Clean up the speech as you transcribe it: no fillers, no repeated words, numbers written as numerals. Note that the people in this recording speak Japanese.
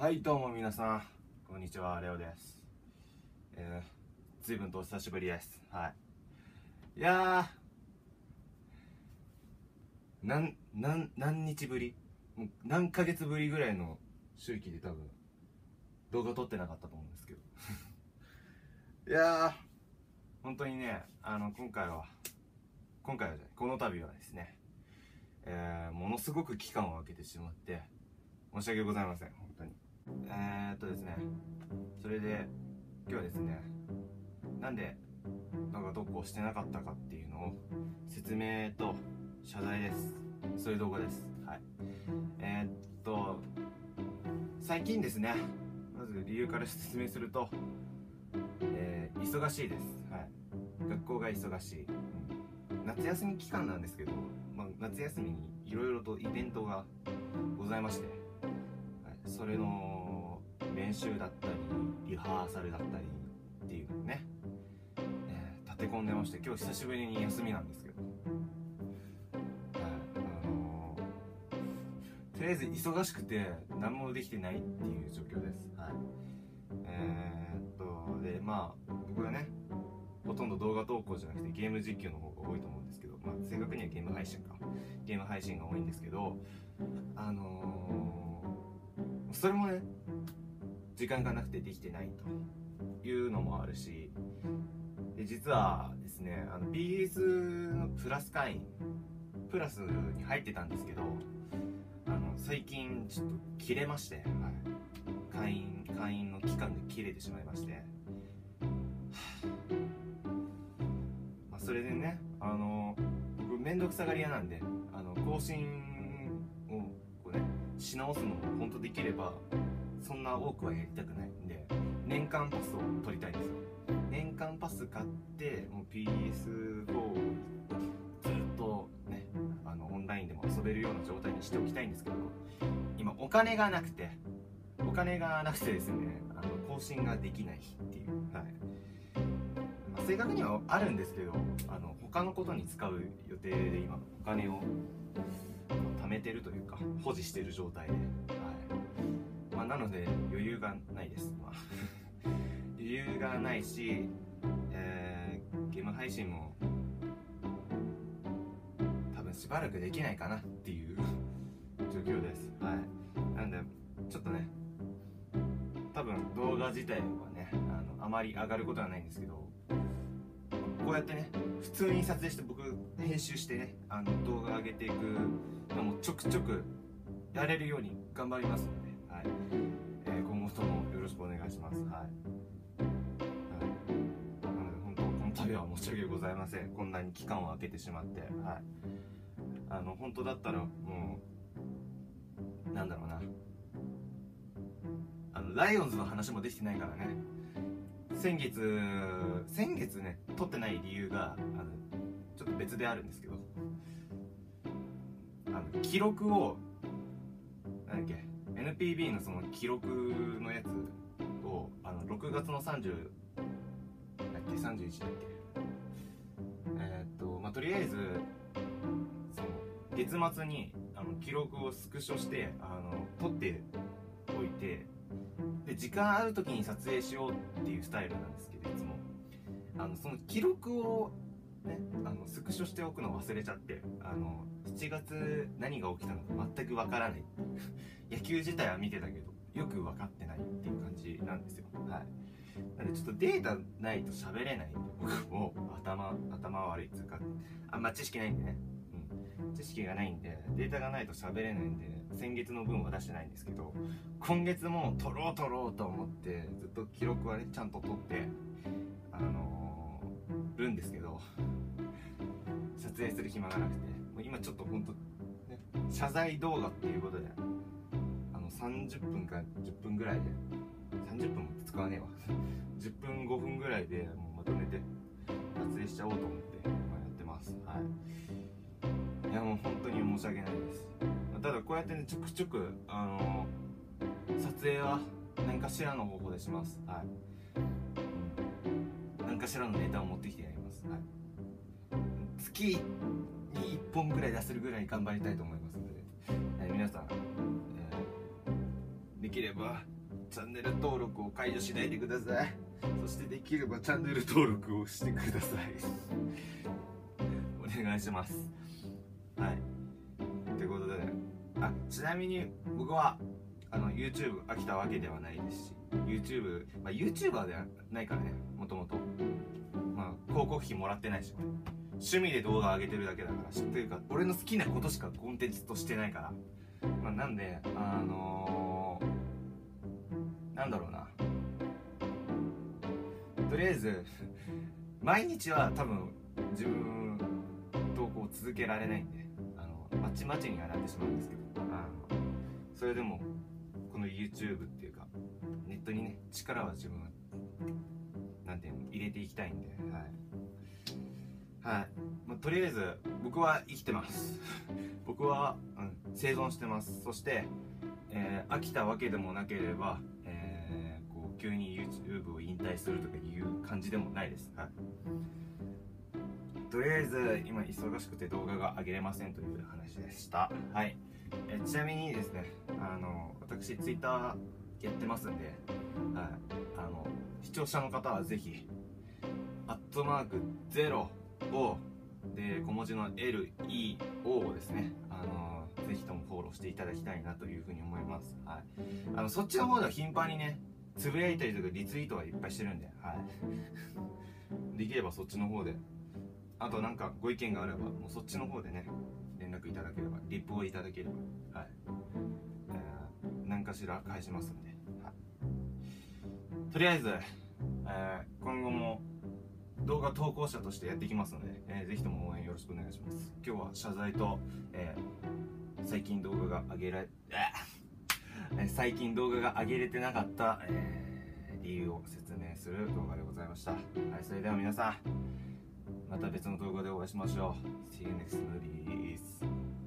はいどうも皆さんこんにちは、レオです。随分とお久しぶりです。いや何日ぶり、もう何ヶ月ぶりぐらいの周期で多分動画撮ってなかったと思うんですけどいやー本当にね、今回はじゃないこの度はですね、ものすごく期間を空けてしまって申し訳ございません、本当に。ですね、それで今日はですね、なんで動画投稿してなかったかっていうのを説明と謝罪です。そういう動画です。最近ですね、まず理由から説明すると、忙しいです。学校が忙しい、夏休み期間なんですけど、夏休みにいろいろとイベントがございまして、それの練習だったりリハーサルだったりっていうのをね、立て込んでまして、今日久しぶりに休みなんですけど、とりあえず忙しくて何もできてないっていう状況です。で僕はね、ほとんど動画投稿じゃなくてゲーム実況の方が多いと思うんですけど、正確にはゲーム配信が多いんですけど、それもね、時間がなくてできてないというのもあるし、で実はですね、PS のプラスに入ってたんですけど、最近ちょっと切れまして、会員の期間で切れてしまいまして、それでね、僕めんどくさがり屋なんで、更新をこうねし直すのも本当できればそんな多くはやりたくないんで、年間パスを取りたいんですよ。年間パス買ってもう PS4 をずっとね、オンラインでも遊べるような状態にしておきたいんですけど、今お金がなくてですね、更新ができないっていう、正確にはあるんですけど、他のことに使う予定で今お金を貯めてるというか保持してる状態で、なので余裕がないです。余裕がないし、ゲーム配信も多分しばらくできないかなっていう状況です。なんでちょっとね、多分動画自体はね、あまり上がることはないんですけど、こうやってね普通に撮影して僕編集してね、動画上げていくのもちょくちょくやれるように頑張りますので、今後ともよろしくお願いします。なので本当この度は申し訳ございません。こんなに期間を空けてしまって、本当だったらもうなんだろうな、ライオンズの話もできてないからね。先月ね撮ってない理由がちょっと別であるんですけど、記録をなんだっけ NPB のその記録のやつを6月の30だっけ31だっけ、とりあえずその月末に記録をスクショして撮っておいて、で時間ある時に撮影しようっていうスタイルなんですけど、いつもその記録をねスクショしておくのを忘れちゃって、7月何が起きたのか全くわからない野球自体は見てたけどよく分かってないっていう感じなんですよ。なんでちょっとデータないと喋れないんで、僕も頭悪いっていうか、あんま知識ないんでね、知識がないんでデータがないと喋れないんで、先月の分は出してないんですけど、今月も取ろうと思ってずっと記録はねちゃんと取ってるんですけど、撮影する暇がなくて、もう今ちょっとほんと、ね、謝罪動画っていうことで30分か10分ぐらいで、30分も使わねえわ10分5分ぐらいでもうまとめて撮影しちゃおうと思ってやってます。いやもう本当に申し訳ないです。ただこうやってねちょくちょく撮影は何かしらの方法でします。何かしらのネタを持ってきてやります。月に1本ぐらい出せるぐらい頑張りたいと思いますので、皆さん、できればチャンネル登録を解除しないでください。そしてできればチャンネル登録をしてくださいお願いします。はい、ということで、ちなみに僕はYouTube 飽きたわけではないですし、YouTuber ではないからね、もともと広告費もらってないし、趣味で動画上げてるだけだから、というか俺の好きなことしかコンテンツとしてないから、なんでなんだろうな、とりあえず毎日は多分自分投稿を続けられないんで、まちまちにはなってしまうんですけど、それでもこの YouTube っていうかネットにね、力は自分はなんていうの入れていきたいんで、はい、とりあえず僕は生きてます僕は、生存してます。そして、飽きたわけでもなければ、こう急に YouTube を引退するとかいう感じでもないです。とりあえず今忙しくて動画が上げれませんという話でした。はい、ちなみにですね、私 Twitter やってますんで、視聴者の方はぜひ@0をで小文字の LEO をですね、ぜひともフォローしていただきたいなというふうに思います。そっちの方では頻繁にねつぶやいたりとかリツイートはいっぱいしてるんで、できればそっちの方で、あとなんかご意見があればもうそっちの方でね連絡いただければ、リップをいただければ、何かしら返しますんで、とりあえず、今後も動画投稿者としてやっていきますので、ぜひとも応援よろしくお願いします。今日は謝罪と、最近動画が上げれてなかった、理由を説明する動画でございました。それでは皆さんまた別の動画でお会いしましょう。See you next movies.